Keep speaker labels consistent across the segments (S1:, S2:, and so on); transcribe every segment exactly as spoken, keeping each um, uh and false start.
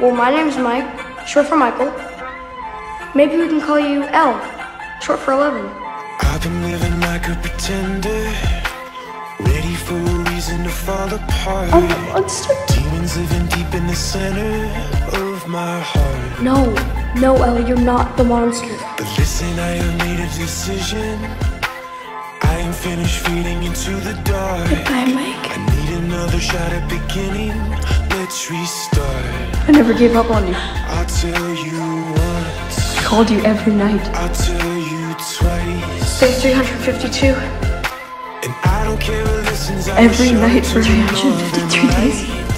S1: Well, my name's Mike, short for Michael. Maybe we can call you L, short for eleven.
S2: I've been living like a pretender, ready for a reason to fall apart.
S1: I'm a monster.
S2: Demons living deep in the center of my heart.
S1: No, no, L, you're not the monster.
S2: But listen, I have made a decision. I am finished feeding into the dark.
S1: Goodbye, Mike.
S2: I need another shot at beginning. Let's restart.
S1: I never gave up on you.
S2: I'll tell you once,
S1: I called you every night.
S2: I'll tell you twice.
S1: Day three hundred fifty-two.
S2: And I don't care who listens.
S1: Every night for three hundred fifty-three days.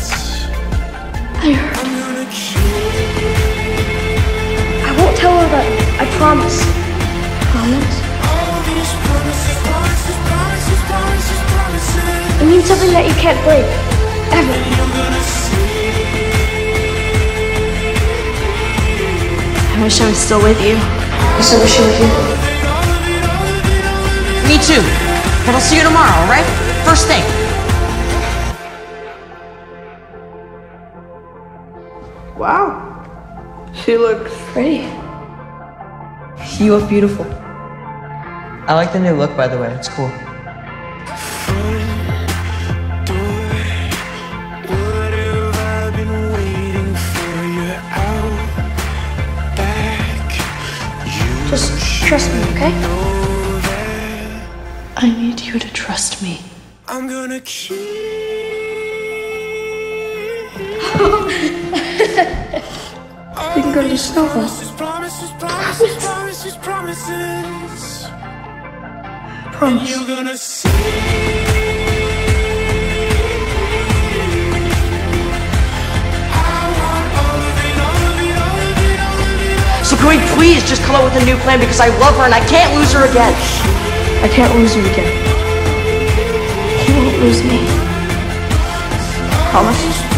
S1: I heard.
S2: I'm gonna keep.
S1: I won't tell her that. I promise. Promise?
S2: All these promises, promises, promises, promises, promises.
S1: It means something that you can't break. Ever.
S2: You're gonna see.
S1: I wish I was still with you. I so wish I was with you.
S3: Me too. But I'll see you tomorrow, alright? First thing.
S1: Wow. She looks pretty. You look beautiful.
S3: I like the new look, by the way. It's cool.
S1: Just trust me, okay?
S4: I need you to trust me.
S2: I'm gonna keep.
S1: We can go to the snow ball.
S2: Promises, promises, promises, promises.
S1: Promise.
S2: You're gonna see.
S3: So can we please just come up with a new plan because I love her and I can't lose her again.
S1: I can't lose you again. You won't lose me. Promise?